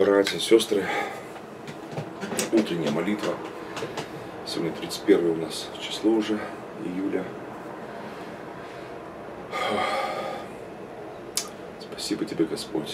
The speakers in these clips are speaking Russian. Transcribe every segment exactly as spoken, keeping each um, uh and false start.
Братья, сестры, утренняя молитва. Сегодня тридцать первое у нас число уже, июля. Спасибо тебе, Господь.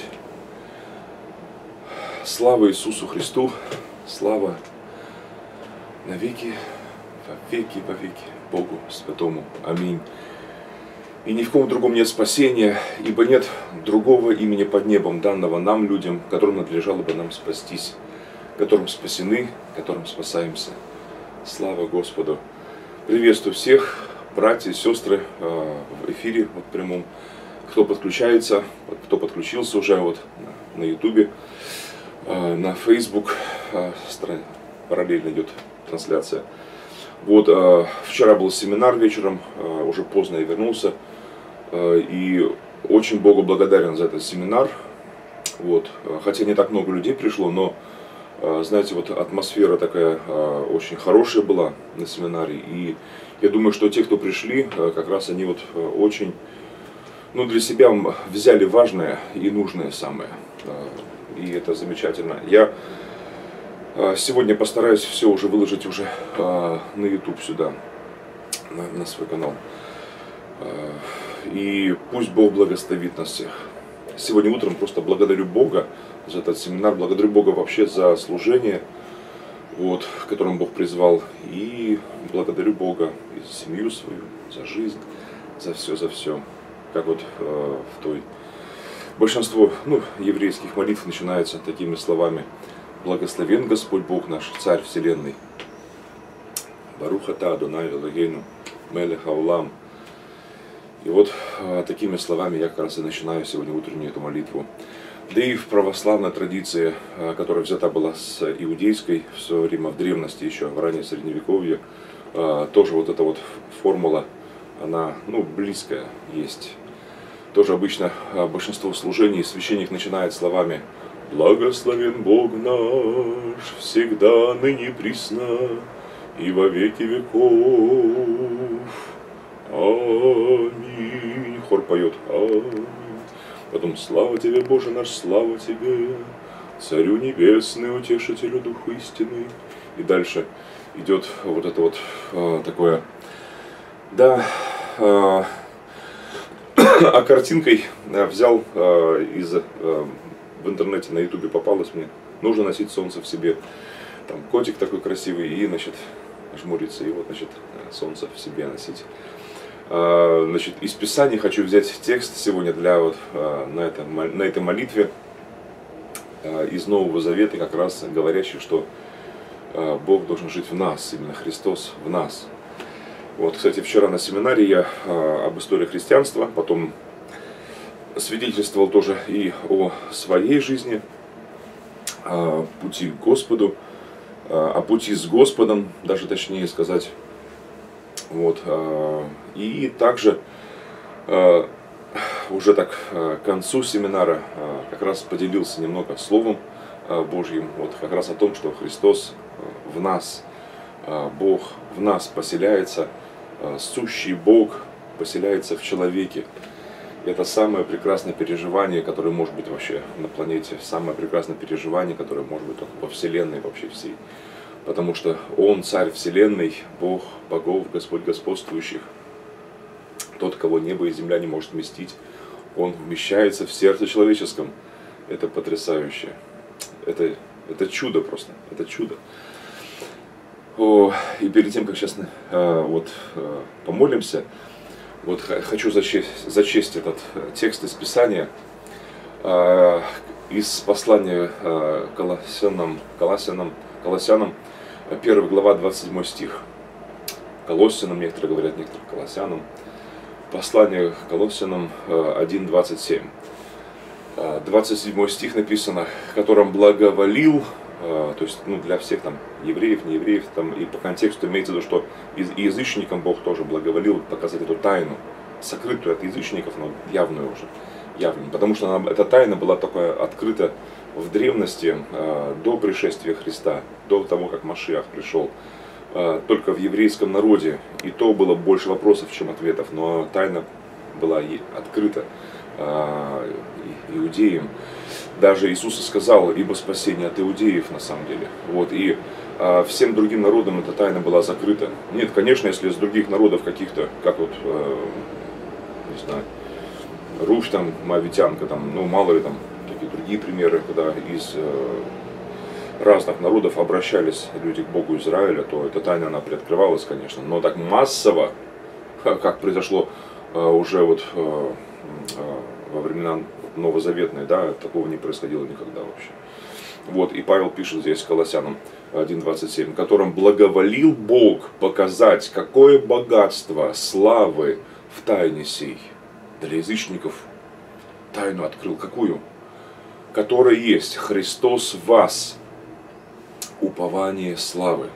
Слава Иисусу Христу, слава навеки, во веки, во веки Богу Святому. Аминь. И ни в ком другом нет спасения, ибо нет другого имени под небом, данного нам, людям, которым надлежало бы нам спастись, которым спасены, которым спасаемся. Слава Господу! Приветствую всех, братья и сестры в эфире, вот прямом, кто подключается, кто подключился уже вот на ютубе, на Facebook, параллельно идет трансляция. Вот, вчера был семинар вечером, уже поздно я вернулся, и очень Богу благодарен за этот семинар. Вот, хотя не так много людей пришло, но, знаете, вот атмосфера такая очень хорошая была на семинаре, и я думаю, что те, кто пришли, как раз они вот очень, ну, для себя взяли важное и нужное самое, и это замечательно. Я сегодня постараюсь все уже выложить уже на YouTube сюда, на, на свой канал. И пусть Бог благословит нас всех. Сегодня утром просто благодарю Бога за этот семинар, благодарю Бога вообще за служение, вот, к которому Бог призвал. И благодарю Бога и за семью свою, за жизнь, за все, за все. Как вот э, в той... Большинство, ну, еврейских молитв начинается такими словами: «Благословен Господь Бог наш, Царь Вселенной. Барух ата Адонай Элогейну, Мелех Аулам». И вот а, такими словами я как раз и начинаю сегодня утреннюю эту молитву. Да и в православной традиции, а, которая взята была с иудейской в свое время, в древности еще, в раннее средневековье, а, тоже вот эта вот формула, она, ну, близкая есть. Тоже обычно а, большинство служений священник начинает словами: «Благословен Бог наш, всегда, ныне, присно, и во веки веков. Аминь». Хор поет «Аминь». Потом: «Слава тебе, Боже наш, слава тебе, Царю небесный, утешителю Духу истины». И дальше идет вот это вот а, такое, да, а, а картинкой взял а, из... А, в интернете, на ютубе попалось мне: нужно носить солнце в себе. Там котик такой красивый, и, значит, жмурится, и вот, значит, солнце в себе носить. А, значит, из Писания хочу взять текст сегодня для вот а, на, это, на этой молитве а, из Нового Завета, как раз говорящий, что а, Бог должен жить в нас, именно Христос в нас. Вот, кстати, вчера на семинаре я а, об истории христианства, потом свидетельствовал тоже и о своей жизни, о пути к Господу, о пути с Господом, даже точнее сказать. Вот. И также уже так к концу семинара как раз поделился немного Словом Божьим, вот как раз о том, что Христос в нас, Бог в нас поселяется, сущий Бог поселяется в человеке. Это самое прекрасное переживание, которое может быть вообще на планете, самое прекрасное переживание, которое может быть во Вселенной вообще всей. Потому что Он Царь Вселенной, Бог богов, Господь господствующих, тот, кого небо и земля не может вместить, Он вмещается в сердце человеческом. Это потрясающе. Это, это чудо просто, это чудо. О, и перед тем, как сейчас а, вот, а, помолимся, вот хочу зачесть, зачесть этот текст из Писания, э, из послания э, Колоссянам, Колоссянам, Колоссянам, первая глава, двадцать седьмой стих. Колоссянам, некоторые говорят, некоторые Колоссянам. Послание Колоссянам э, один двадцать семь. Э, двадцать седьмой стих написано: «Которым благоволил», э, то есть, ну, для всех там евреев, не евреев, там, и по контексту имеется в виду, что и язычникам Бог тоже благоволил показать эту тайну, сокрытую от язычников, но явную уже, явную. Потому что она, эта тайна была только открыта в древности, э, до пришествия Христа, до того, как Машиах пришел, э, только в еврейском народе. И то было больше вопросов, чем ответов, но тайна была открыта э, иудеям. Даже Иисус и сказал, ибо спасение от иудеев на самом деле. Вот, и а, всем другим народам эта тайна была закрыта. Нет, конечно, если из других народов каких-то, как вот, э, не знаю, Русь там, Моавитянка, там, ну мало ли там, такие другие примеры, когда из э, разных народов обращались люди к Богу Израиля, то эта тайна, она приоткрывалась, конечно. Но так массово, как произошло э, уже вот э, э, во времена новозаветные, да, такого не происходило никогда вообще. Вот, и Павел пишет здесь Колоссянам один двадцать семь, которым благоволил Бог показать, какое богатство славы в тайне сей. Для язычников тайну открыл. Какую? Которая есть Христос в вас, упование славы.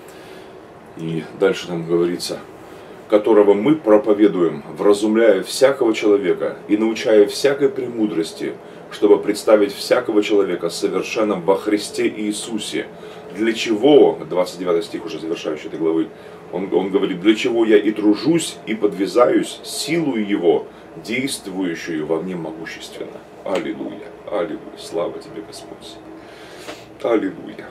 И дальше там говорится, которого мы проповедуем, вразумляя всякого человека и научая всякой премудрости, чтобы представить всякого человека совершенным во Христе Иисусе. Для чего, двадцать девятый стих уже завершающий этой главы, он, он говорит, для чего я и тружусь, и подвязаюсь силою Его, действующую во мне могущественно. Аллилуйя, аллилуйя, слава Тебе, Господь. Аллилуйя.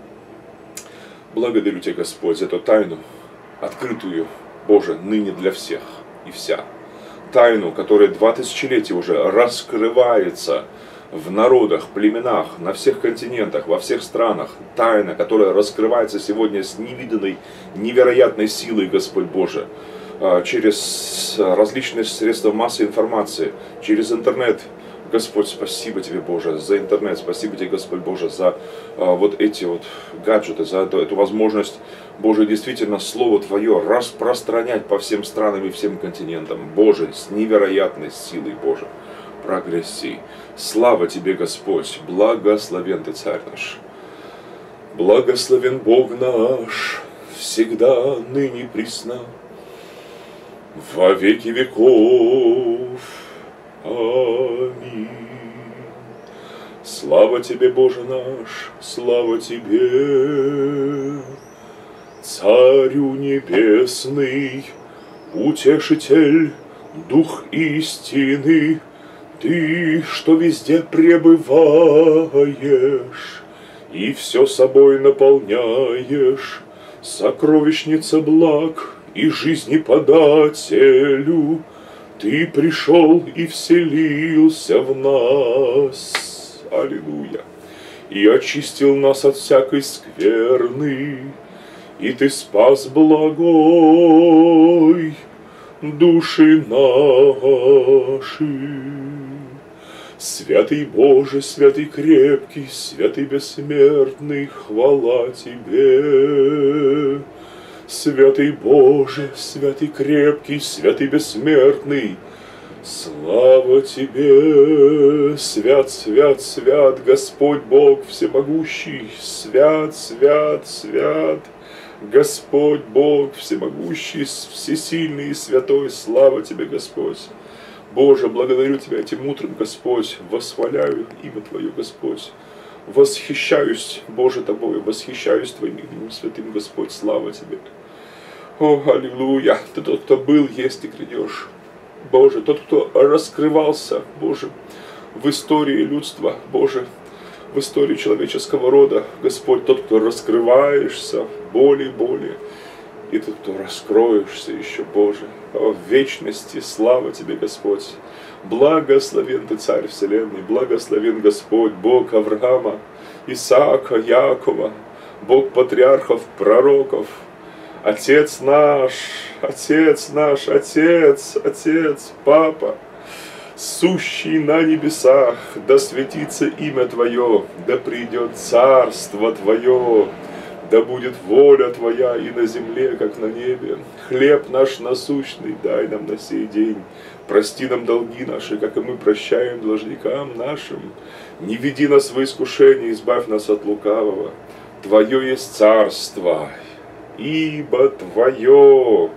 Благодарю Тебя, Господь, за эту тайну, открытую, Боже, ныне для всех и вся. Тайну, которая два тысячелетия уже раскрывается в народах, племенах, на всех континентах, во всех странах. Тайна, которая раскрывается сегодня с невиданной, невероятной силой, Господь Боже, через различные средства массовой информации, через интернет. Господь, спасибо Тебе, Боже, за интернет, спасибо Тебе, Господь Боже, за а, вот эти вот гаджеты, за эту, эту возможность, Боже, действительно Слово Твое распространять по всем странам и всем континентам. Боже, с невероятной силой, Боже, прогрессии. Слава Тебе, Господь, благословен Ты, Царь наш. Благословен Бог наш, всегда, ныне и присно, во веки веков. Аминь. Слава Тебе, Боже наш, слава Тебе, Царю небесный, Утешитель, Дух истины, Ты, что везде пребываешь, и все собой наполняешь, сокровищница благ и жизни подателю, Ты пришел и вселился в нас, аллилуйя, и очистил нас от всякой скверны, и Ты спас благой души наши. Святый Боже, святый крепкий, святый бессмертный, хвала Тебе. Святый Боже, святый крепкий, святый бессмертный, слава Тебе, свят, свят, свят, Господь Бог всемогущий, свят, свят, свят, Господь Бог всемогущий, всесильный и святой, слава Тебе, Господь. Боже, благодарю Тебя этим утром, Господь, восхваляю имя Твое, Господь. Восхищаюсь, Боже, Тобою, восхищаюсь Твоим именем святым, Господь, слава Тебе. О, аллилуйя, Ты тот, кто был, есть и грядешь. Боже, тот, кто раскрывался, Боже, в истории людства, Боже, в истории человеческого рода, Господь, тот, кто раскрываешься более и более, и тот, кто раскроешься еще, Боже, о, в вечности, слава Тебе, Господь. Благословен Ты, Царь Вселенной, благословен Господь, Бог Авраама, Исаака, Якова, Бог патриархов, пророков, Отец наш, Отец наш, Отец, Отец, Папа, сущий на небесах, да светится имя Твое, да придет царство Твое, да будет воля Твоя и на земле, как на небе. Хлеб наш насущный дай нам на сей день. Прости нам долги наши, как и мы прощаем должникам нашим. Не веди нас в искушение, избавь нас от лукавого. Твое есть царство, ибо Твое,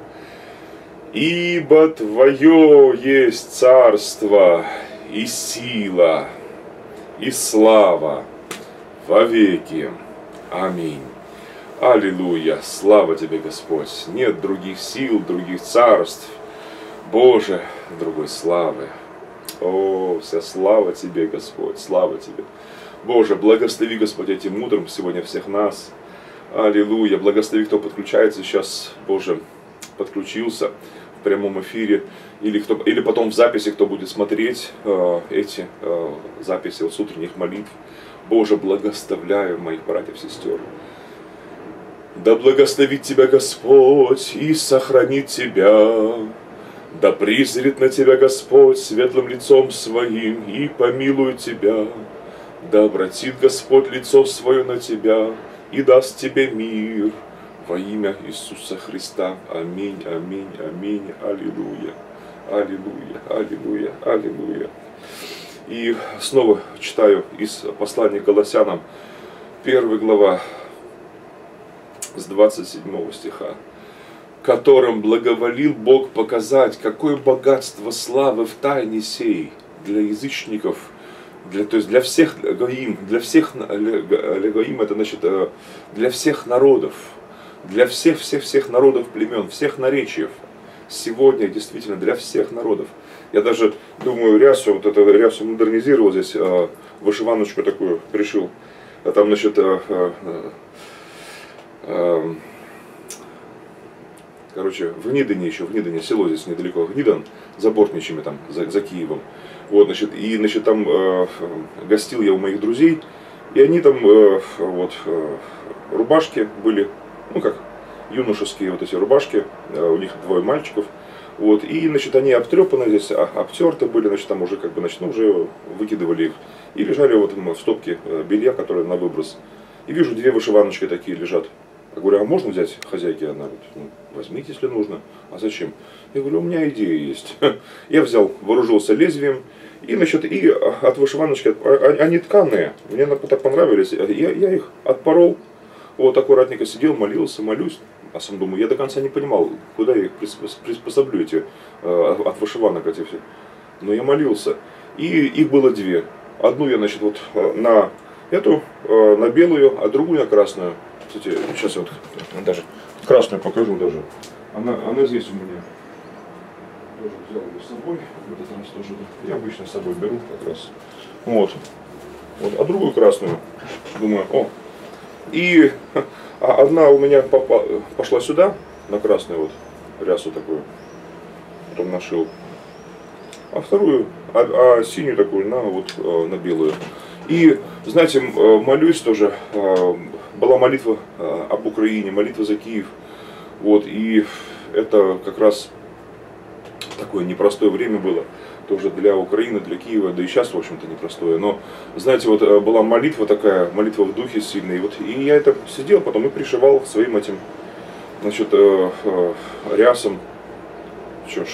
ибо Твое есть царство и сила, и слава во веки. Аминь. Аллилуйя, слава Тебе, Господь. Нет других сил, других царств, Боже, другой славы. О, вся слава Тебе, Господь, слава Тебе. Боже, благослови, Господь, этим мудрым сегодня всех нас. Аллилуйя. Благослови, кто подключается сейчас, Боже, подключился в прямом эфире. Или, кто, или потом в записи, кто будет смотреть э, эти э, записи вот, с утренних молитв. Боже, благословляю моих братьев и сестер. Да благословит Тебя Господь и сохранит Тебя. Да призрит на Тебя Господь светлым лицом Своим и помилует Тебя. Да обратит Господь лицо Свое на Тебя и даст Тебе мир. Во имя Иисуса Христа. Аминь, аминь, аминь. Аллилуйя, аллилуйя, аллилуйя, аллилуйя. И снова читаю из послания к Колоссянам, первая глава, с двадцать седьмого стиха. Которым благоволил Бог показать, какое богатство славы в тайне сей для язычников, для, то есть для всех гоим, для всех гоим, это значит для всех народов, для всех всех всех народов, племен, всех наречиев. Сегодня действительно для всех народов. Я даже думаю, рясу, вот эту рясу модернизировал здесь, вышиваночку такую пришил. А там, значит, короче, в Гнидане еще, в Гнидане, село здесь недалеко, Гнидан, за Бортничами там, за, за Киевом. Вот, значит, и, значит, там э, гостил я у моих друзей, и они там, э, вот, э, рубашки были, ну как, юношеские вот эти рубашки, э, у них двое мальчиков, вот, и, значит, они обтрепаны здесь, обтерты были, значит, там уже, как бы, значит, ну, уже выкидывали их, и лежали вот в стопке белья, которое на выброс. И вижу, две вышиваночки такие лежат. Я говорю, а можно взять хозяйки? Она говорит, ну, возьмите, если нужно. А зачем? Я говорю, у меня идея есть. Я взял, вооружился лезвием, и, значит, и от вышиваночки, они тканые, мне так понравились, я, я их отпорол, вот аккуратненько сидел, молился, молюсь, а сам думаю, я до конца не понимал, куда я их приспособлю, эти, от вышиванок эти все. Но я молился, и их было две. Одну я, значит, вот на эту, на белую, а другую на красную. Кстати, сейчас я вот даже красную покажу даже. Она, она здесь у меня. Тоже взял ее с собой. В этот раз тоже. Я обычно с собой беру как раз. Вот. Вот. А другую красную. Думаю, о. И а одна у меня попа, пошла сюда, на красную вот рясу такую. Потом нашил. А вторую, а, а синюю такую на вот на белую. И, знаете, молюсь тоже. Была молитва об Украине, молитва за Киев. Вот, и это как раз такое непростое время было. Тоже для Украины, для Киева, да и сейчас, в общем-то, непростое. Но, знаете, вот была молитва такая, молитва в духе сильной. Вот, и я это сидел потом и пришивал своим этим, значит, рясом. Что ж,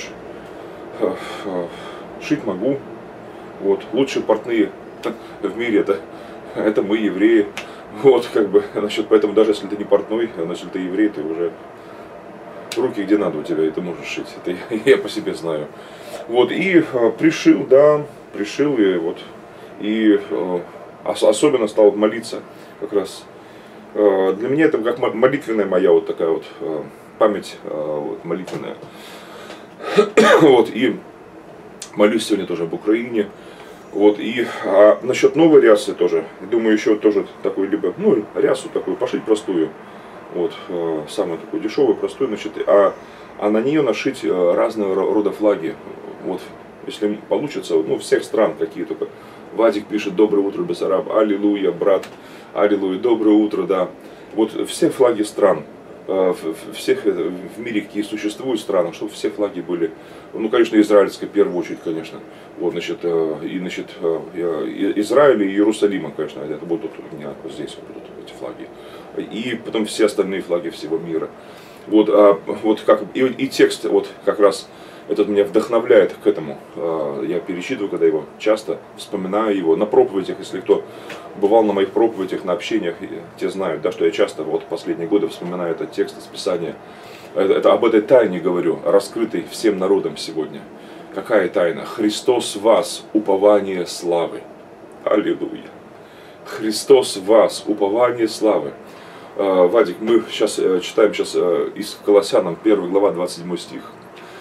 шить могу. Вот, лучшие портные в мире это, это мы, евреи. Вот, как бы, значит, поэтому даже если ты не портной, значит, ты еврей, ты уже руки где надо у тебя, и ты можешь шить. Это я, я по себе знаю. Вот, и э, пришил, да, пришил, и вот, и э, особенно стал вот молиться, как раз. Э, для меня это как молитвенная моя вот такая вот э, память э, вот, молитвенная. Вот, и молюсь сегодня тоже об Украине. Вот, и а, насчет новой рясы тоже, думаю, еще тоже такой, либо, ну, рясу такую пошить простую, вот, э, самую такую дешевую, простую, значит, а, а на нее нашить э, разного рода флаги, вот, если получится, ну, всех стран какие только. Вадик пишет, доброе утро, Бессараб, аллилуйя, брат, аллилуйя, доброе утро, да, вот, все флаги стран. Всех в мире, какие существуют страны, чтобы все флаги были, ну, конечно, израильская в первую очередь, конечно, вот, значит, и, значит, Израиля и Иерусалима, конечно, это будут у меня вот здесь будут эти флаги, и потом все остальные флаги всего мира, вот, а, вот как, и, и текст, вот, как раз, этот меня вдохновляет к этому, я перечитываю, когда его часто, вспоминаю его, на проповедях, если кто бывал на моих проповедях, на общениях, те знают, да, что я часто вот последние годы вспоминаю этот текст из Писания. Это, это об этой тайне говорю, раскрытой всем народам сегодня. Какая тайна? Христос в вас, упование славы. Аллилуйя. Христос в вас, упование славы. Вадик, мы сейчас читаем сейчас из Колоссянам, первая глава, двадцать седьмой стих.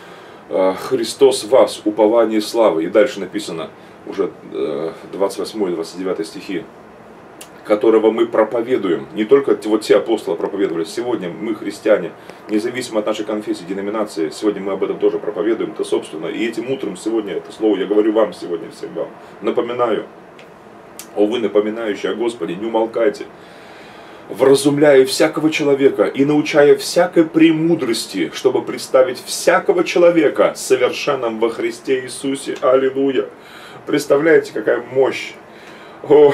Христос в вас, упование славы. И дальше написано, уже двадцать восьмой двадцать девятый стихи, которого мы проповедуем. Не только вот те апостолы проповедовали. Сегодня мы, христиане, независимо от нашей конфессии, деноминации, сегодня мы об этом тоже проповедуем, то собственно. И этим утром сегодня это слово я говорю вам сегодня всем вам. Напоминаю. О вы, напоминающие о Господе, не умолкайте. Вразумляя всякого человека и научая всякой премудрости, чтобы представить всякого человека совершенным во Христе Иисусе. Аллилуйя. Представляете, какая мощь. О,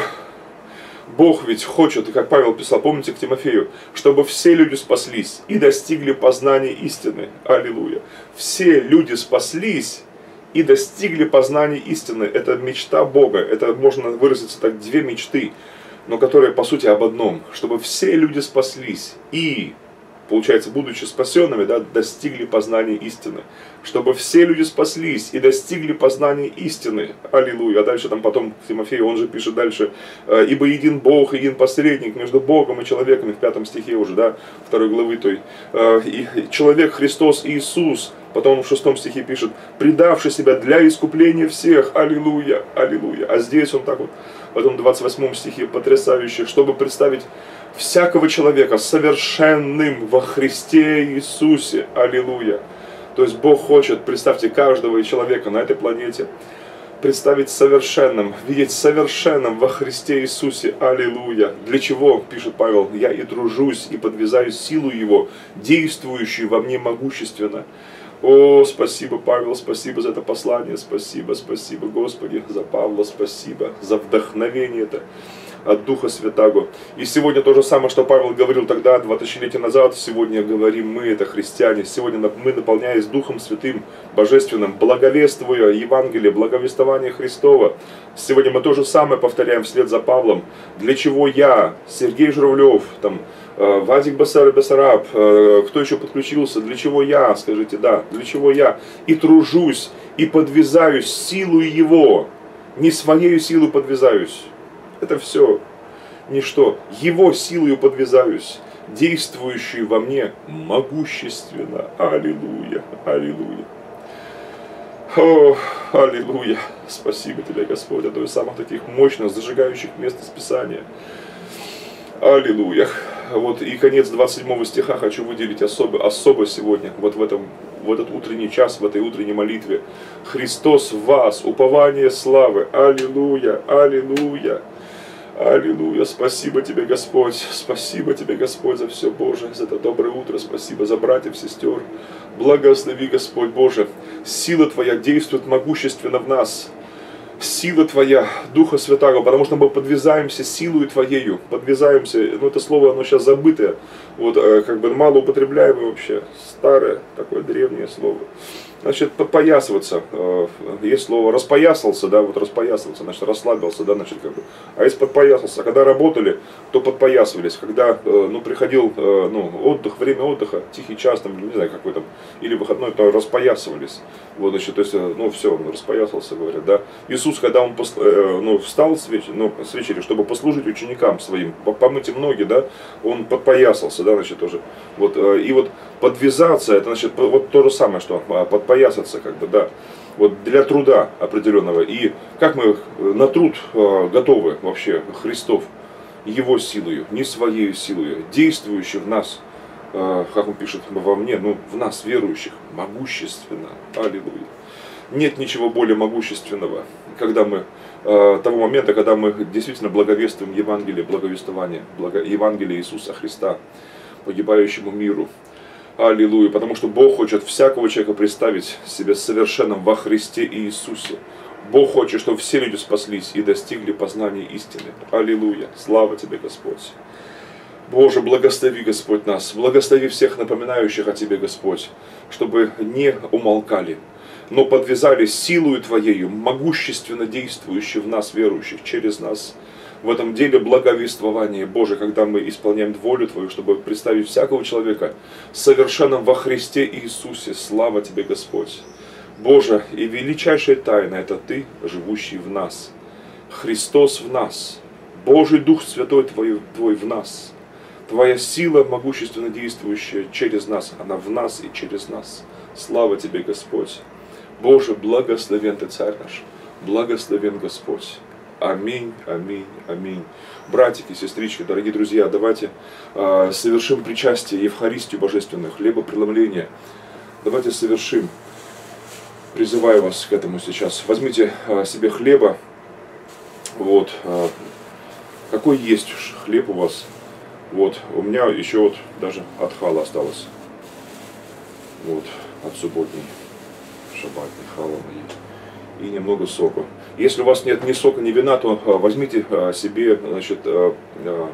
Бог ведь хочет, и как Павел писал, помните, к Тимофею, чтобы все люди спаслись и достигли познания истины. Аллилуйя. Все люди спаслись и достигли познания истины. Это мечта Бога. Это можно выразиться так, две мечты, но которые по сути об одном. Чтобы все люди спаслись и, получается, будучи спасенными, да, достигли познания истины. Чтобы все люди спаслись и достигли познания истины. Аллилуйя. А дальше там потом Тимофей, он же пишет дальше, ибо един Бог, един посредник между Богом и человеком, в пятом стихе уже, да, второй главы той. И человек Христос Иисус, потом в шестом стихе пишет, предавший себя для искупления всех. Аллилуйя, аллилуйя. А здесь он так вот, потом в двадцать восьмом стихе потрясающе, чтобы представить всякого человека совершенным во Христе Иисусе. Аллилуйя. То есть Бог хочет, представьте, каждого человека на этой планете представить совершенным, видеть совершенным во Христе Иисусе. Аллилуйя. Для чего, пишет Павел, я и тружусь, и подвязаюсь силу Его, действующую во мне могущественно. О, спасибо, Павел, спасибо за это послание, спасибо, спасибо, Господи, за Павла, спасибо, за вдохновение это от Духа Святаго. И сегодня то же самое, что Павел говорил тогда, два тысячелетия назад, сегодня говорим мы, это христиане, сегодня мы, наполняясь Духом Святым, Божественным, благовествуя Евангелие, благовествование Христова, сегодня мы то же самое повторяем вслед за Павлом. Для чего я, Сергей Журавлев, там, Вадик Басараб, кто еще подключился, для чего я, скажите, да, для чего я и тружусь, и подвязаюсь силою Его, не своей силой подвязаюсь, это все ничто, Его силою подвязаюсь, действующую во мне могущественно. Аллилуйя, аллилуйя. О, аллилуйя, спасибо Тебе, Господь, это из самых таких мощных, зажигающих мест из Писания. Аллилуйя. Вот и конец двадцать седьмого стиха хочу выделить особо, особо сегодня, вот в, этом, в этот утренний час, в этой утренней молитве. Христос в вас, упование славы. Аллилуйя, аллилуйя, аллилуйя. Спасибо Тебе, Господь, спасибо Тебе, Господь, за все, Боже, за это доброе утро, спасибо за братьев, сестер. Благослови, Господь Боже, сила Твоя действует могущественно в нас. Сила Твоя, Духа Святаго, потому что мы подвязаемся силою Твоею, подвязаемся, ну это слово, оно сейчас забытое, вот, как бы мало употребляемое вообще, старое, такое древнее слово. Значит, подпоясываться, есть слово распоясался, да, вот распоясывался, значит, расслабился, да, значит, как бы. А если подпоясался, когда работали, то подпоясывались, когда, ну, приходил, ну, отдых, время отдыха, тихий час, там, не знаю, какой там, или выходной, то распоясывались, вот, значит, то есть, ну, все, он распоясался, говорят, да. Иисус, когда он, ну, встал с вечери, ну, с вечери, чтобы послужить ученикам своим, помыть им ноги, да, он подпоясался, да, значит, тоже, вот, и вот подвязаться, это, значит, вот то же самое, что подпоясаться, поясаться, как бы, да, вот для труда определенного. И как мы на труд э, готовы вообще, Христов, Его силою, не своей силою, действующей в нас, э, как он пишет во мне, ну, в нас, верующих, могущественно. Аллилуйя. Нет ничего более могущественного, когда мы, э, того момента, когда мы действительно благовествуем Евангелие, благовествование, благо, Евангелие Иисуса Христа погибающему миру. Аллилуйя, потому что Бог хочет всякого человека представить себя совершенным во Христе Иисусе. Бог хочет, чтобы все люди спаслись и достигли познания истины. Аллилуйя, слава Тебе, Господь. Боже, благослови, Господь, нас, благослови всех напоминающих о Тебе, Господь, чтобы не умолкали, но подвязались силою Твоею, могущественно действующей в нас, верующих, через нас. В этом деле благовествования, Боже, когда мы исполняем волю Твою, чтобы представить всякого человека совершенным во Христе Иисусе. Слава Тебе, Господь. Боже, и величайшая тайна – это Ты, живущий в нас. Христос в нас. Божий Дух Святой Твой, Твой в нас. Твоя сила, могущественно действующая через нас, она в нас и через нас. Слава Тебе, Господь. Боже, благословен Ты, Царь наш, благословен Господь. Аминь, аминь, аминь. Братики, сестрички, дорогие друзья, давайте э, совершим причастие, Евхаристию божественную, хлебопреломление. Давайте совершим. Призываю вас к этому сейчас. Возьмите э, себе хлеба. Вот. Э, какой есть хлеб у вас? Вот. У меня еще вот даже от хала осталось. Вот. От субботней. Шаббатной хала моей. И немного сока. Если у вас нет ни сока, ни вина, то а, возьмите а, себе, значит, а, а,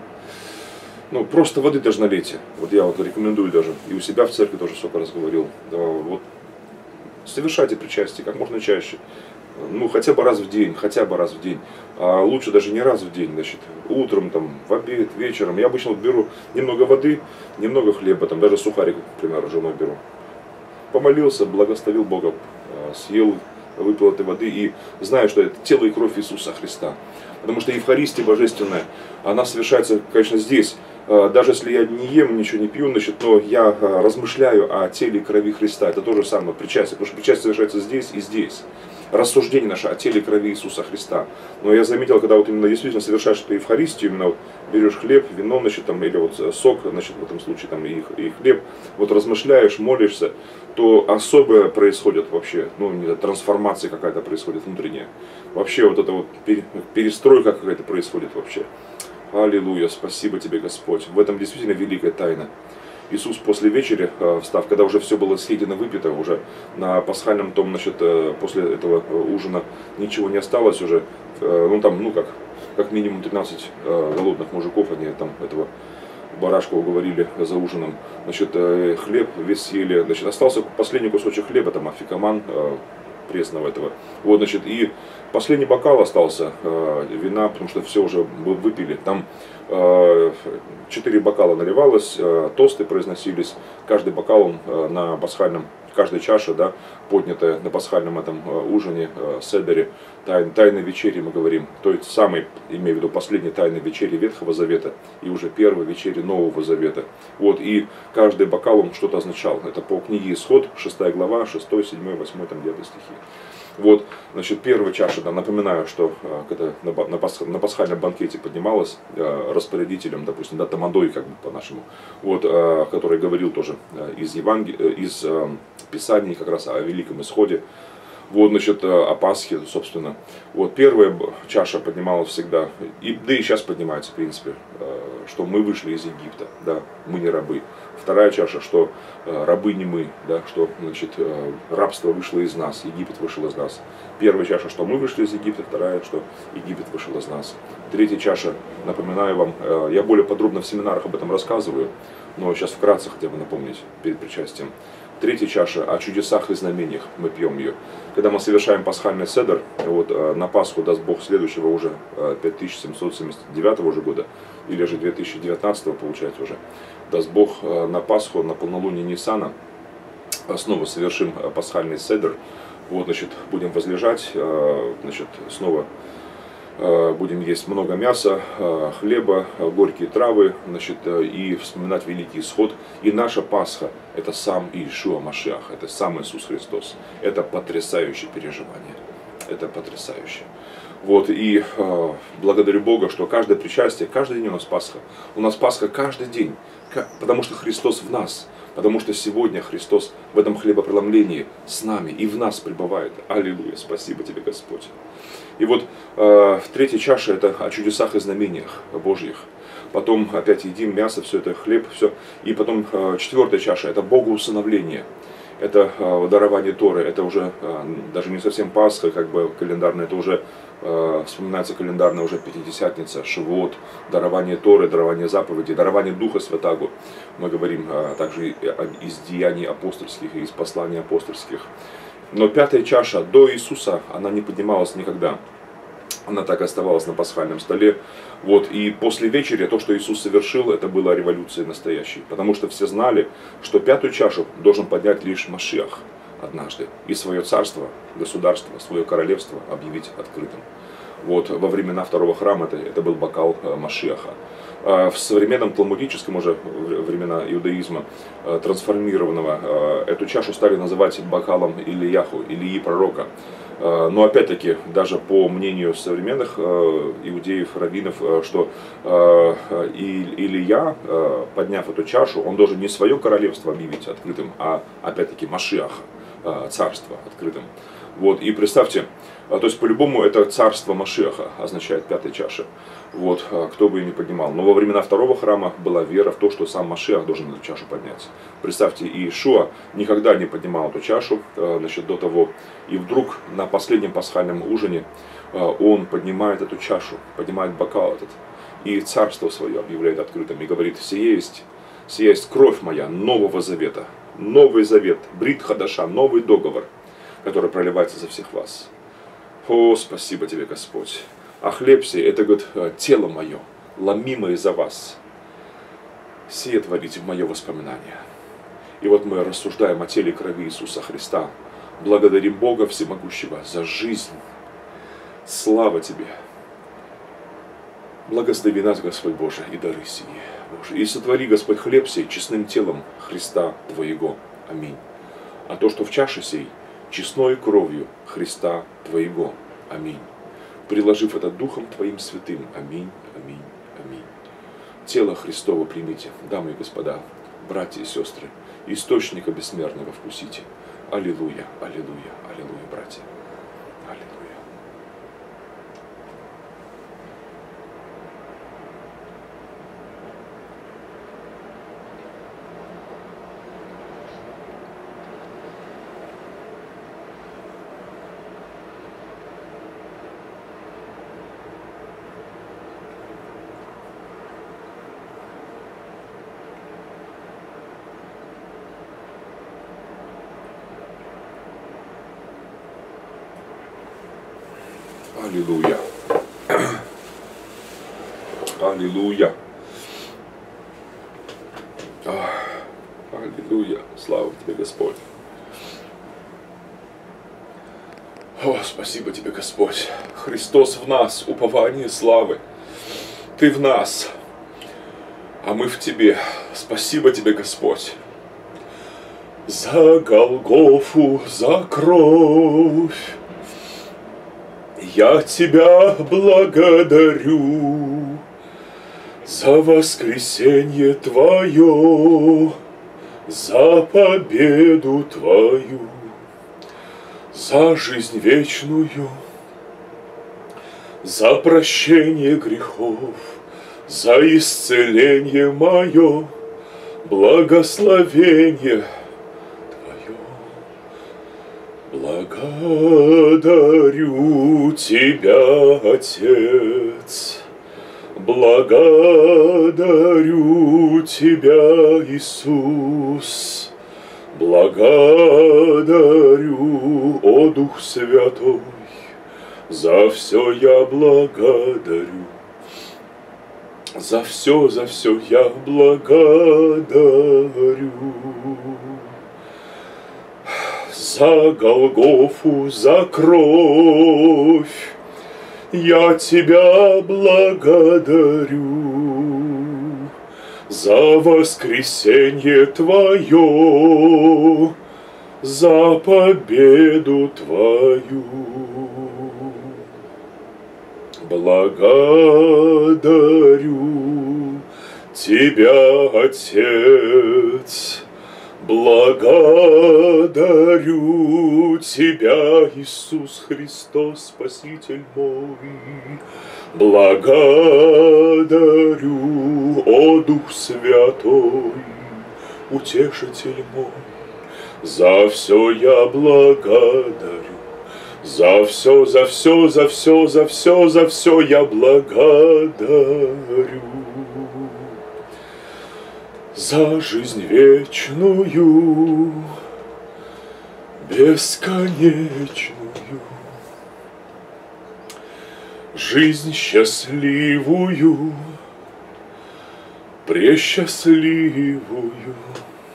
ну, просто воды даже налейте. Вот я вот рекомендую даже. И у себя в церкви тоже сколько раз говорил. А, вот, совершайте причастие как можно чаще. Ну, хотя бы раз в день, хотя бы раз в день. А лучше даже не раз в день, значит, утром, там, в обед, вечером. Я обычно вот беру немного воды, немного хлеба, там, даже сухариков, к примеру, женой беру. Помолился, благословил Бога, съел, выпил этой воды и знаю, что это тело и кровь Иисуса Христа. Потому что Евхаристия божественная, она совершается, конечно, здесь. Даже если я не ем, ничего не пью, значит, но я размышляю о теле и крови Христа. Это то же самое причастие, потому что причастие совершается здесь и здесь. Рассуждение наше о теле и крови Иисуса Христа. Но я заметил, когда вот именно действительно совершаешь эту Евхаристию, именно вот берешь хлеб, вино, значит, там, или вот сок, значит, в этом случае там, и, и хлеб, вот размышляешь, молишься, то особое происходит вообще, ну, не знаю, трансформация какая-то происходит внутренняя. Вообще вот это вот перестройка какая-то происходит вообще. Аллилуйя, спасибо тебе, Господь. В этом действительно великая тайна. Иисус после вечери, встав, когда уже все было съедено, выпито, уже на пасхальном том, значит, после этого ужина ничего не осталось уже, ну там, ну как, как минимум тринадцать голодных мужиков, они там этого барашка уговорили за ужином, значит, хлеб весь съели, значит, остался последний кусочек хлеба, там, афикаман пресного этого, вот, значит, и последний бокал остался э, вина, потому что все уже выпили. Там э, четыре бокала наливалось, э, тосты произносились. Каждый бокал он э, на пасхальном, каждая чаша, да, поднятая на пасхальном этом э, ужине, э, седере, тай, тайной вечере мы говорим. То есть самой, имею в виду, последней тайной вечере Ветхого Завета и уже первой вечере Нового Завета. Вот, и каждый бокал он что-то означал. Это по книге Исход, шестая глава, шестой, седьмой, восьмой, там девятый стихи. Вот, значит, первая чаша, да, напоминаю, что когда на, на, пасх, на пасхальном банкете поднималась э, распорядителем, допустим, да, тамадой, как бы по-нашему, вот, э, который говорил тоже э, из Евангелия, из э, Писаний как раз о Великом Исходе, вот, значит, о Пасхе, собственно. Вот, первая чаша поднималась всегда, и, да и сейчас поднимается, в принципе, э, что мы вышли из Египта, да, мы не рабы. Вторая чаша, что э, рабы не мы, да, что, значит, э, рабство вышло из нас, Египет вышел из нас. Первая чаша, что мы вышли из Египта, вторая, что Египет вышел из нас. Третья чаша, напоминаю вам, э, я более подробно в семинарах об этом рассказываю, но сейчас вкратце хотя бы напомнить перед причастием. Третья чаша о чудесах и знамениях, мы пьем ее. Когда мы совершаем пасхальный седер, вот, на Пасху, даст Бог, следующего уже пять тысяч семьсот семьдесят девятого уже года, или же две тысячи девятнадцатого получается уже, даст Бог, на Пасху, на полнолуние Ниссана, снова совершим пасхальный седер. Вот, значит, будем возлежать, значит, снова будем есть много мяса, хлеба, горькие травы, значит, и вспоминать Великий Исход. И наша Пасха – это сам Иешуа Машиах, это сам Иисус Христос. Это потрясающее переживание, это потрясающе. Вот, и э, благодарю Бога, что каждое причастие, каждый день у нас Пасха. У нас Пасха каждый день, потому что Христос в нас. Потому что сегодня Христос в этом хлебопреломлении с нами и в нас пребывает. Аллилуйя, спасибо тебе, Господь. И вот э, третья чаша – это о чудесах и знамениях Божьих. Потом опять едим мясо, все это хлеб, все. И потом э, четвертая чаша – это богоусыновление. Это э, дарование Торы, это уже э, даже не совсем Пасха, как бы календарная, это уже э, вспоминается календарная уже Пятидесятница, Шивот, дарование Торы, дарование заповедей, дарование Духа Святаго. Мы говорим э, также из деяний апостольских и из посланий апостольских. Но пятая чаша до Иисуса, она не поднималась никогда. Она так и оставалась на пасхальном столе. Вот. И после вечери то, что Иисус совершил, это была революция настоящей. Потому что все знали, что пятую чашу должен поднять лишь Машиах однажды. И свое царство, государство, свое королевство объявить открытым. Вот, во времена второго храма это, это был бокал Машиаха. В современном талмудическом уже времена иудаизма трансформированного эту чашу стали называть бокалом Илияху, Илии пророка. Но опять-таки, даже по мнению современных иудеев, раввинов, что Илия, подняв эту чашу, он должен не свое королевство объявить открытым, а опять-таки Машиаха, царство открытым. Вот, и представьте, то есть по-любому это царство Машиаха означает пятая чаша. Вот, кто бы и не поднимал. Но во времена второго храма была вера в то, что сам Машиах должен эту чашу поднять. Представьте, Иешуа никогда не поднимал эту чашу, значит, до того. И вдруг на последнем пасхальном ужине он поднимает эту чашу, поднимает бокал этот. И царство свое объявляет открытым. И говорит: сие есть, сие есть кровь моя нового завета. Новый завет, брит хадаша, новый договор, который проливается за всех вас. О, спасибо тебе, Господь. А хлеб сей, это, говорит, тело мое, ломимое за вас. Сие творите в мое воспоминание. И вот мы рассуждаем о теле и крови Иисуса Христа. Благодарим Бога Всемогущего за жизнь. Слава тебе. Благослови нас, Господь Боже, и дары сии, Боже. И сотвори, Господь, хлеб сей честным телом Христа Твоего. Аминь. А то, что в чаше сей, честной кровью Христа Твоего. Аминь. Приложив это Духом Твоим святым. Аминь, аминь, аминь. Тело Христово примите, дамы и господа, братья и сестры, источника бессмертного вкусите. Аллилуйя, аллилуйя, аллилуйя, братья. Аллилуйя. Аллилуйя. Аллилуйя. Аллилуйя. Слава тебе, Господь. О, спасибо тебе, Господь. Христос в нас, упование славы. Ты в нас, а мы в тебе. Спасибо тебе, Господь. За Голгофу, за кровь я тебя благодарю, за воскресенье твое, за победу твою, за жизнь вечную, за прощение грехов, за исцеление мое, благословение твое. Благодарю тебя, Отец, благодарю тебя, Иисус, благодарю, о Дух Святой, за все я благодарю, за все, за все я благодарю. За Голгофу, за кровь я тебя благодарю, за воскресенье твое, за победу твою. Благодарю тебя, Отец, благодарю тебя, Иисус Христос, Спаситель мой. Благодарю, о Дух Святой, Утешитель мой. За все я благодарю. За все, за все, за все, за все, за все я благодарю. За жизнь вечную, бесконечную, жизнь счастливую, пресчастливую,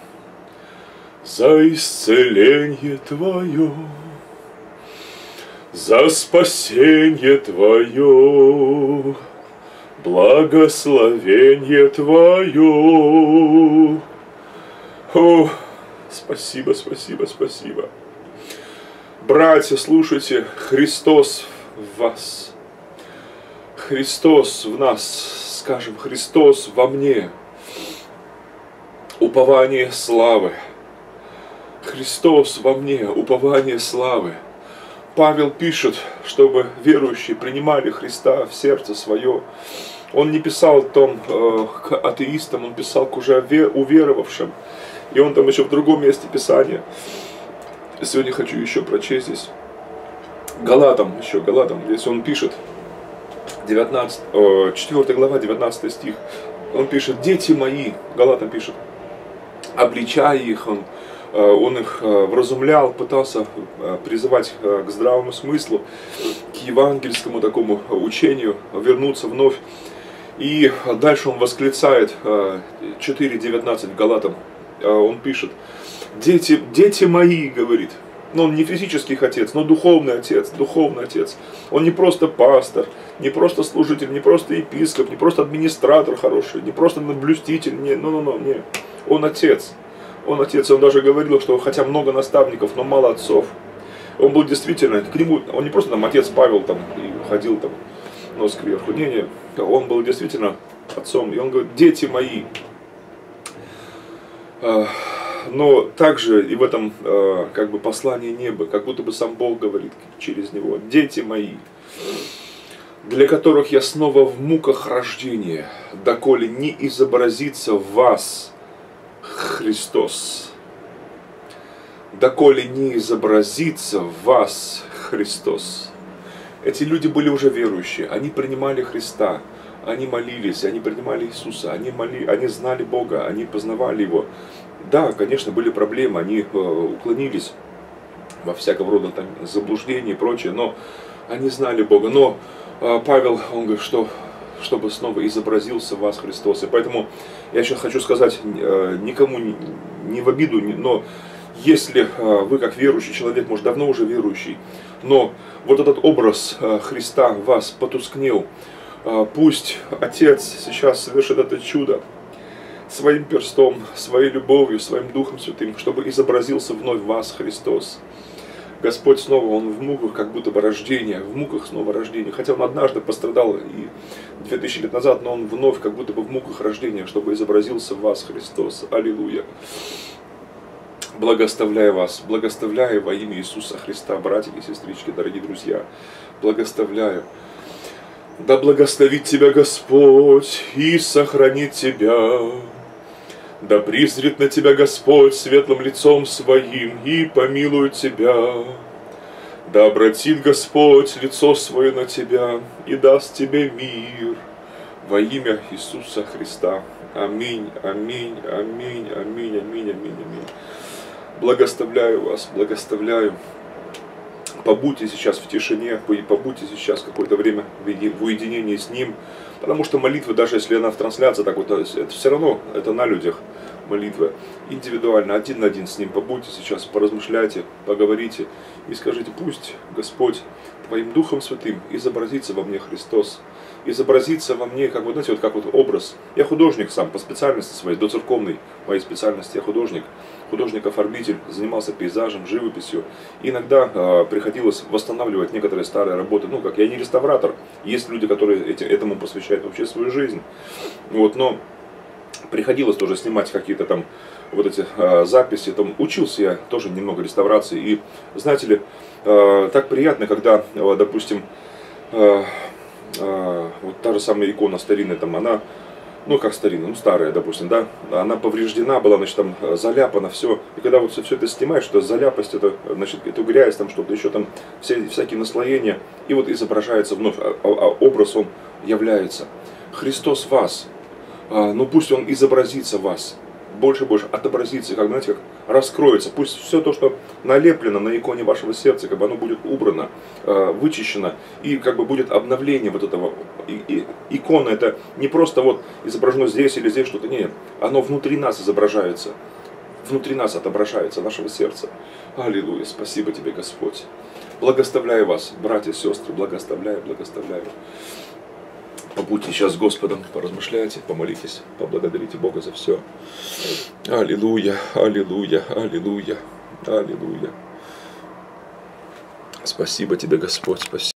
за исцеление Твое, за спасение Твое, благословение Твое. О, спасибо, спасибо, спасибо. Братья, слушайте, Христос в вас. Христос в нас, скажем, Христос во мне. Упование славы. Христос во мне, упование славы. Павел пишет, чтобы верующие принимали Христа в сердце свое. Он не писал там э, к атеистам, он писал к уже уверовавшим. И он там еще в другом месте Писания. Сегодня хочу еще прочесть здесь. Галатам, еще Галатам, здесь он пишет, девятнадцатая, четвёртая глава, девятнадцатый стих. Он пишет: дети мои, Галатам пишет, обличая их, он, он их вразумлял, пытался призывать к здравому смыслу, к евангельскому такому учению, вернуться вновь. И дальше он восклицает, четыре девятнадцать Галатам, он пишет: дети, дети мои, говорит. Но он не физический отец, но духовный отец, духовный отец. Он не просто пастор, не просто служитель, не просто епископ, не просто администратор хороший, не просто наблюститель, не, ну, ну, ну, не. Он отец. Он отец, он даже говорил, что хотя много наставников, но мало отцов. Он был действительно, к нему, он не просто там отец Павел там и ходил там нос кверху, не, не, он был действительно отцом. И он говорит: дети мои. Но также и в этом э, как бы послании неба, как будто бы сам Бог говорит через него: дети мои, для которых я снова в муках рождения, доколе не изобразится в вас Христос. Доколе не изобразится в вас Христос. Эти люди были уже верующие, они принимали Христа, они молились, они принимали Иисуса, они, моли, они знали Бога, они познавали Его. Да, конечно, были проблемы, они уклонились во всякого рода там заблуждения и прочее, но они знали Бога. Но Павел, он говорит, что чтобы снова изобразился в вас Христос. И поэтому я еще хочу сказать, никому не в обиду, но если вы как верующий человек, может давно уже верующий, но вот этот образ Христа в вас потускнел, пусть Отец сейчас совершит это чудо своим перстом, своей любовью, своим Духом Святым, чтобы изобразился вновь в вас Христос. Господь снова, Он в муках как будто бы рождения, в муках снова рождения. Хотя Он однажды пострадал и две тысячи лет назад, но Он вновь как будто бы в муках рождения, чтобы изобразился в вас Христос. Аллилуйя. Благословляю вас, благословляю во имя Иисуса Христа, братья и сестрички, дорогие друзья. Благословляю. Да благословит тебя Господь и сохранит тебя. Да призрит на тебя Господь светлым лицом своим и помилует тебя. Да обратит Господь лицо свое на тебя и даст тебе мир. Во имя Иисуса Христа. Аминь, аминь, аминь, аминь, аминь, аминь, аминь. Благословляю вас, благословляю. Побудьте сейчас в тишине, побудьте сейчас какое-то время в уединении с Ним. Потому что молитва, даже если она в трансляции, так вот, это все равно, это на людях молитва. Индивидуально, один на один с Ним. Побудьте сейчас, поразмышляйте, поговорите и скажите: пусть Господь Твоим Духом Святым изобразится во мне Христос. Изобразится во мне, как вот, знаете, вот как вот образ. Я художник сам по специальности своей, до церковной моей специальности я художник. Художник-оформитель, занимался пейзажем, живописью. И иногда э, приходилось восстанавливать некоторые старые работы. Ну, как я не реставратор, есть люди, которые эти, этому посвящают вообще свою жизнь. Вот, но приходилось тоже снимать какие-то там вот эти э, записи. Там учился я тоже немного реставрации. И, знаете ли, э, так приятно, когда, э, допустим, э, э, вот та же самая икона старинная, там она... Ну, как старинная, ну, старая, допустим, да, она повреждена была, значит, там, заляпана, все. И когда вот все, все это снимаешь, что заляпость, это, значит, эту грязь, там, что-то еще, там, все, всякие наслоения, и вот изображается вновь, а, а образ, он является. Христос в вас, а, ну, пусть он изобразится в вас, больше и больше отобразится, как, знаете, как раскроется. Пусть все то, что налеплено на иконе вашего сердца, как бы оно будет убрано, э, вычищено, и как бы будет обновление вот этого. И, и, икона это не просто вот изображено здесь или здесь что-то, нет, оно внутри нас изображается, внутри нас отображается, нашего сердца. Аллилуйя, спасибо тебе, Господь. Благословляю вас, братья и сестры, благословляю, благословляю. Побудьте сейчас с Господом, поразмышляйте, помолитесь, поблагодарите Бога за все. Аллилуйя, аллилуйя, аллилуйя, аллилуйя. Спасибо тебе, Господь, спасибо.